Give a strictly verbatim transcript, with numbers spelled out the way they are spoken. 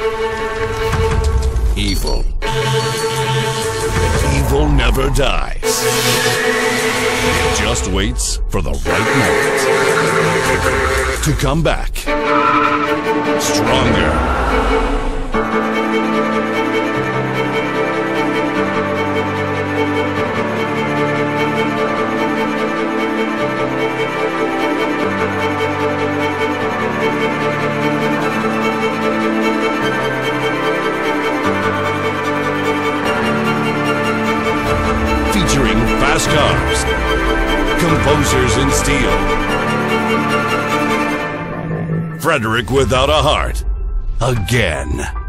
Evil. Evil never dies. It just waits for the right moment to come back. Stronger. Featuring fast cars, composers in steel, Frederic without a heart, again.